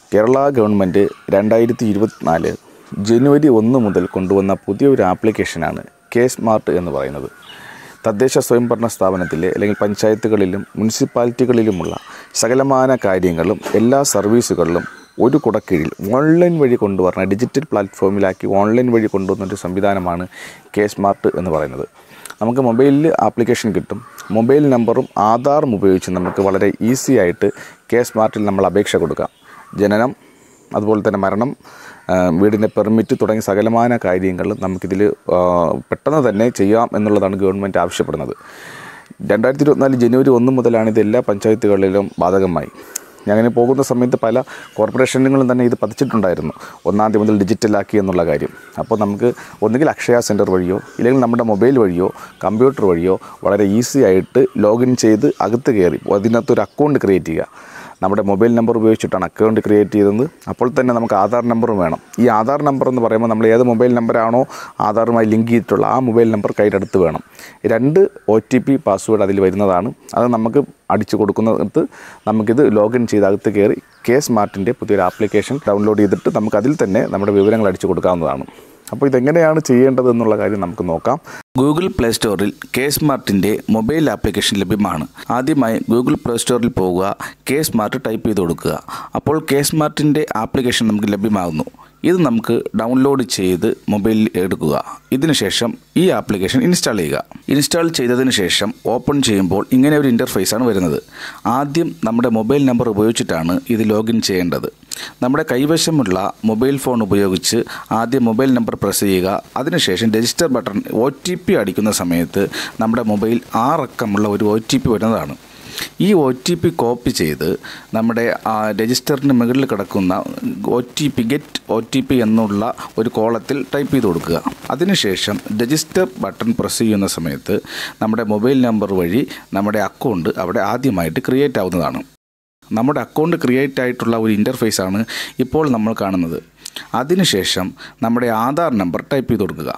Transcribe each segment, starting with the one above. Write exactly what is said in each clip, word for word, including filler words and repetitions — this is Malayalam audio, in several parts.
കേരള ഗവൺമെൻറ് രണ്ടായിരത്തി ഇരുപത്തിനാല് ജനുവരി ഒന്ന് മുതൽ കൊണ്ടുവന്ന പുതിയൊരു ആപ്ലിക്കേഷനാണ് കെ സ്മാർട്ട് എന്ന് പറയുന്നത്. തദ്ദേശ സ്വയംഭരണ സ്ഥാപനത്തിലെ അല്ലെങ്കിൽ പഞ്ചായത്തുകളിലും മുനിസിപ്പാലിറ്റികളിലുമുള്ള സകലമാന കാര്യങ്ങളും എല്ലാ സർവീസുകളിലും ഒരു കുടക്കീഴിൽ ഓൺലൈൻ വഴി കൊണ്ടുവരുന്ന ഡിജിറ്റൽ പ്ലാറ്റ്ഫോമിലാക്കി ഓൺലൈൻ വഴി കൊണ്ടുവന്നൊരു സംവിധാനമാണ് കെ സ്മാർട്ട് എന്ന് പറയുന്നത്. നമുക്ക് മൊബൈലിൽ ആപ്ലിക്കേഷൻ കിട്ടും. മൊബൈൽ നമ്പറും ആധാറും ഉപയോഗിച്ച് നമുക്ക് വളരെ ഈസി ആയിട്ട് കെ സ്മാർട്ടിൽ നമ്മൾ അപേക്ഷ കൊടുക്കാം. ജനനം, അതുപോലെ തന്നെ മരണം, വീടിൻ്റെ പെർമിറ്റ് തുടങ്ങിയ സകലമാന കാര്യങ്ങൾ നമുക്കിതിൽ പെട്ടെന്ന് തന്നെ ചെയ്യാം എന്നുള്ളതാണ് ഗവൺമെൻറ് ആവശ്യപ്പെടുന്നത്. രണ്ടായിരത്തി ഇരുപത്തിനാല് ജനുവരി ഒന്ന് മുതലാണ് ഇത് എല്ലാ പഞ്ചായത്തുകളിലും ബാധകമായി. അങ്ങനെ പോകുന്ന സമയത്ത് പല കോർപ്പറേഷനുകളും തന്നെ ഇത് പതിച്ചിട്ടുണ്ടായിരുന്നു, ഒന്നാം തീയതി മുതൽ ഡിജിറ്റലാക്കി എന്നുള്ള കാര്യം. അപ്പോൾ നമുക്ക് ഒന്നുകിൽ അക്ഷയ സെൻറ്റർ വഴിയോ ഇല്ലെങ്കിൽ നമ്മുടെ മൊബൈൽ വഴിയോ കമ്പ്യൂട്ടർ വഴിയോ വളരെ ഈസി ആയിട്ട് ലോഗിൻ ചെയ്ത് അകത്ത് കയറി അതിനകത്തൊരു അക്കൗണ്ട് ക്രിയേറ്റ് ചെയ്യുക. നമ്മുടെ മൊബൈൽ നമ്പർ ഉപയോഗിച്ചിട്ടാണ് അക്കൗണ്ട് ക്രിയേറ്റ് ചെയ്തത്. അപ്പോൾ തന്നെ നമുക്ക് ആധാർ നമ്പറും വേണം. ഈ ആധാർ നമ്പർ എന്ന് പറയുമ്പോൾ നമ്മൾ ഏത് മൊബൈൽ നമ്പറാണോ ആധാറുമായി ലിങ്ക് ചെയ്തിട്ടുള്ള ആ മൊബൈൽ നമ്പർ കയ്യിലെടുത്ത് വേണം. രണ്ട് ഒ ടി പി പാസ്വേഡ് അതിൽ വരുന്നതാണ്. അത് നമുക്ക് അടിച്ചു കൊടുക്കുന്നത് നമുക്കിത് ലോഗിൻ ചെയ്ത് അകത്ത് കയറി കെ സ്മാർട്ടിൻ്റെ പുതിയൊരു ആപ്ലിക്കേഷൻ ഡൗൺലോഡ് ചെയ്തിട്ട് നമുക്കതിൽ തന്നെ നമ്മുടെ വിവരങ്ങൾ അടിച്ചു കൊടുക്കാവുന്നതാണ്. അപ്പോൾ ഇതെങ്ങനെയാണ് ചെയ്യേണ്ടത് എന്നുള്ള കാര്യം നമുക്ക് നോക്കാം. ഗൂഗിൾ പ്ലേ സ്റ്റോറിൽ കെ സ്മാർട്ടിൻ്റെ മൊബൈൽ ആപ്ലിക്കേഷൻ ലഭ്യമാണ്. ആദ്യമായി ഗൂഗിൾ പ്ലേ സ്റ്റോറിൽ പോവുക, കെ സ്മാർട്ട് ടൈപ്പ് ചെയ്ത് കൊടുക്കുക. അപ്പോൾ കെ സ്മാർട്ടിൻ്റെ ആപ്ലിക്കേഷൻ നമുക്ക് ലഭ്യമാകുന്നു. ഇത് നമുക്ക് ഡൗൺലോഡ് ചെയ്ത് മൊബൈലിൽ എടുക്കുക. ഇതിനുശേഷം ഈ ആപ്ലിക്കേഷൻ ഇൻസ്റ്റാൾ ചെയ്യുക. ഇൻസ്റ്റാൾ ചെയ്തതിന് ശേഷം ഓപ്പൺ ചെയ്യുമ്പോൾ ഇങ്ങനെ ഒരു ഇൻ്റർഫേസാണ് വരുന്നത്. ആദ്യം നമ്മുടെ മൊബൈൽ നമ്പർ ഉപയോഗിച്ചിട്ടാണ് ഇത് ലോഗിൻ ചെയ്യേണ്ടത്. നമ്മുടെ കൈവശമുള്ള മൊബൈൽ ഫോൺ ഉപയോഗിച്ച് ആദ്യം മൊബൈൽ നമ്പർ പ്രസ് ചെയ്യുക. അതിനുശേഷം register button O T P അടിക്കുന്ന സമയത്ത് നമ്മുടെ മൊബൈൽ ആറക്കമുള്ള ഒരു ഒ ടി പി വരുന്നതാണ്. ഈ ഒ ടി പി കോപ്പി ചെയ്ത് നമ്മുടെ രജിസ്റ്ററിന് മുകളിൽ കിടക്കുന്ന O T P get O T P എന്നുള്ള ഒരു കോളത്തിൽ ടൈപ്പ് ചെയ്ത് കൊടുക്കുക. അതിനുശേഷം രജിസ്റ്റർ ബട്ടൺ പ്രസ് ചെയ്യുന്ന സമയത്ത് നമ്മുടെ മൊബൈൽ നമ്പർ വഴി നമ്മുടെ അക്കൗണ്ട് അവിടെ ആദ്യമായിട്ട് ക്രിയേറ്റ് ആവുന്നതാണ്. നമ്മുടെ അക്കൗണ്ട് ക്രിയേറ്റ് ആയിട്ടുള്ള ഒരു ഇൻ്റർഫേസാണ് ഇപ്പോൾ നമ്മൾ കാണുന്നത്. അതിനുശേഷം നമ്മുടെ ആധാർ നമ്പർ ടൈപ്പ് ചെയ്ത് കൊടുക്കുക.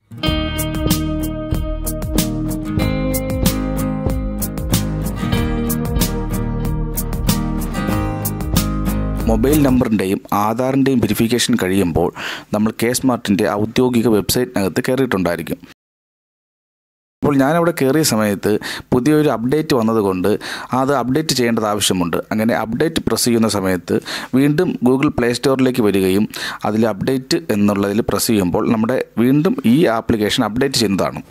മൊബൈൽ നമ്പറിൻ്റെയും ആധാറിൻ്റെയും വെരിഫിക്കേഷൻ കഴിയുമ്പോൾ നമ്മൾ കെ സ്മാർട്ടിൻ്റെ ഔദ്യോഗിക വെബ്സൈറ്റിനകത്ത് കയറിയിട്ടുണ്ടായിരിക്കും. അപ്പോൾ ഞാനവിടെ കയറിയ സമയത്ത് പുതിയൊരു അപ്ഡേറ്റ് വന്നതുകൊണ്ട് അത് അപ്ഡേറ്റ് ചെയ്യേണ്ടത് ആവശ്യമുണ്ട്. അങ്ങനെ അപ്ഡേറ്റ് പ്രസ് ചെയ്യുന്ന സമയത്ത് വീണ്ടും ഗൂഗിൾ പ്ലേ സ്റ്റോറിലേക്ക് വരികയും അതിൽ അപ്ഡേറ്റ് എന്നുള്ളതിൽ പ്രസ് ചെയ്യുമ്പോൾ നമ്മുടെ വീണ്ടും ഈ ആപ്ലിക്കേഷൻ അപ്ഡേറ്റ് ചെയ്യുന്നതാണ്.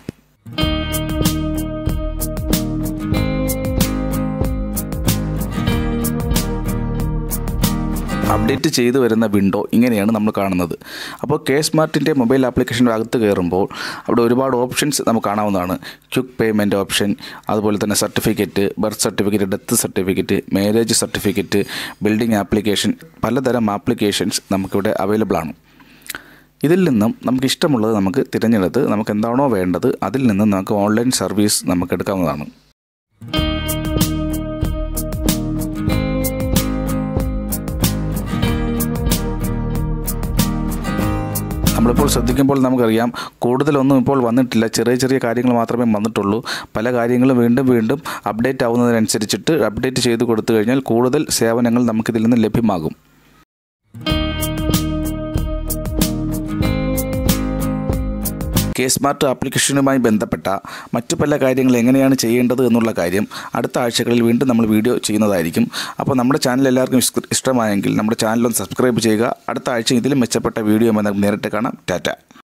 അപ്ഡേറ്റ് ചെയ്തു വരുന്ന വിൻഡോ ഇങ്ങനെയാണ് നമ്മൾ കാണുന്നത്. അപ്പോൾ കെ സ്മാർട്ടിൻ്റെ മൊബൈൽ ആപ്ലിക്കേഷൻ്റെ അകത്ത് കയറുമ്പോൾ അവിടെ ഒരുപാട് ഓപ്ഷൻസ് നമുക്ക് കാണാവുന്നതാണ്. ക്വിക്ക് പേയ്മെൻറ്റ് ഓപ്ഷൻ, അതുപോലെ തന്നെ certificate, birth certificate, death certificate, marriage certificate, building application, പലതരം ആപ്ലിക്കേഷൻസ് നമുക്കിവിടെ അവൈലബിൾ ആണ്. ഇതിൽ നിന്നും നമുക്ക് ഇഷ്ടമുള്ളത് നമുക്ക് തിരഞ്ഞെടുത്ത് നമുക്ക് എന്താണോ വേണ്ടത് അതിൽ നിന്നും നമുക്ക് ഓൺലൈൻ സർവീസ് നമുക്ക് എടുക്കാവുന്നതാണ്. നമ്മളിപ്പോൾ ശ്രദ്ധിക്കുമ്പോൾ നമുക്കറിയാം കൂടുതലൊന്നും ഇപ്പോൾ വന്നിട്ടില്ല. ചെറിയ ചെറിയ കാര്യങ്ങൾ മാത്രമേ വന്നിട്ടുള്ളൂ. പല കാര്യങ്ങളും വീണ്ടും വീണ്ടും അപ്ഡേറ്റ് ആവുന്നതിനനുസരിച്ചിട്ട് അപ്ഡേറ്റ് ചെയ്ത് കൊടുത്തു കഴിഞ്ഞാൽ കൂടുതൽ സേവനങ്ങൾ നമുക്കിതിൽ നിന്ന് ലഭ്യമാകും. കെ സ്മാർട്ട് ആപ്ലിക്കേഷനുമായി ബന്ധപ്പെട്ട മറ്റു പല കാര്യങ്ങൾ എങ്ങനെയാണ് ചെയ്യേണ്ടത് എന്നുള്ള കാര്യം അടുത്ത ആഴ്ചകളിൽ വീണ്ടും നമ്മൾ വീഡിയോ ചെയ്യുന്നതായിരിക്കും. അപ്പോൾ നമ്മുടെ ചാനൽ എല്ലാവർക്കും ഇഷ്ടമായെങ്കിൽ നമ്മുടെ ചാനലൊന്ന് സബ്സ്ക്രൈബ് ചെയ്യുക. അടുത്ത ആഴ്ച ഇതിലും മെച്ചപ്പെട്ട വീഡിയോ നമുക്ക് നേരിട്ട് കാണാം. ടാറ്റ.